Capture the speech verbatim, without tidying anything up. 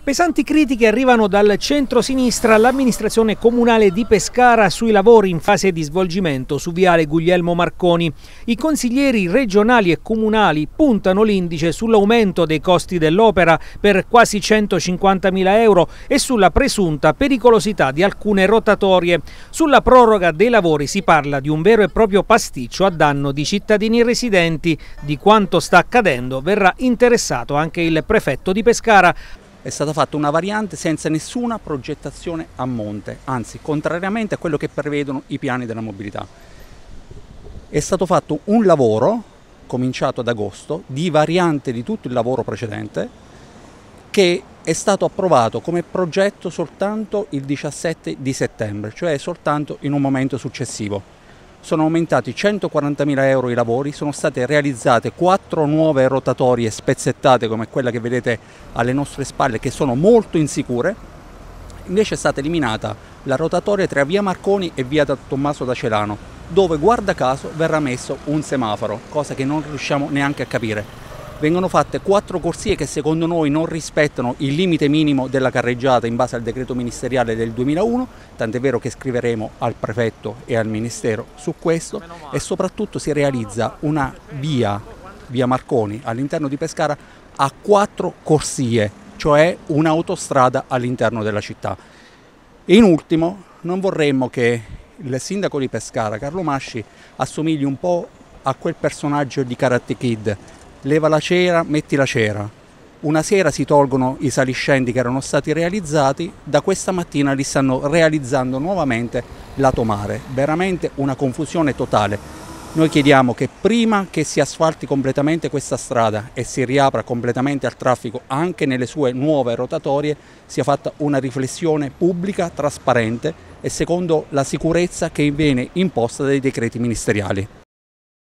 Pesanti critiche arrivano dal centro-sinistra all'amministrazione comunale di Pescara sui lavori in fase di svolgimento su viale Guglielmo Marconi. I consiglieri regionali e comunali puntano l'indice sull'aumento dei costi dell'opera per quasi centocinquantamila euro e sulla presunta pericolosità di alcune rotatorie. Sulla proroga dei lavori si parla di un vero e proprio pasticcio a danno di cittadini residenti. Di quanto sta accadendo verrà interessato anche il prefetto di Pescara. È stata fatta una variante senza nessuna progettazione a monte, anzi contrariamente a quello che prevedono i piani della mobilità. È stato fatto un lavoro, cominciato ad agosto, di variante di tutto il lavoro precedente, che è stato approvato come progetto soltanto il diciassette di settembre, cioè soltanto in un momento successivo. Sono aumentati centoquarantamila euro i lavori, sono state realizzate quattro nuove rotatorie spezzettate come quella che vedete alle nostre spalle, che sono molto insicure. Invece è stata eliminata la rotatoria tra via Marconi e via Tommaso da Celano, dove guarda caso verrà messo un semaforo, cosa che non riusciamo neanche a capire. Vengono fatte quattro corsie che secondo noi non rispettano il limite minimo della carreggiata in base al decreto ministeriale del duemilauno, tant'è vero che scriveremo al prefetto e al ministero su questo, e soprattutto si realizza una via, via Marconi, all'interno di Pescara a quattro corsie, cioè un'autostrada all'interno della città. E in ultimo, non vorremmo che il sindaco di Pescara, Carlo Masci, assomigli un po' a quel personaggio di Karate Kid. Leva la cera, metti la cera. Una sera si tolgono i saliscendi che erano stati realizzati, da questa mattina li stanno realizzando nuovamente lato mare. Veramente una confusione totale. Noi chiediamo che prima che si asfalti completamente questa strada e si riapra completamente al traffico anche nelle sue nuove rotatorie, sia fatta una riflessione pubblica, trasparente e secondo la sicurezza che viene imposta dai decreti ministeriali.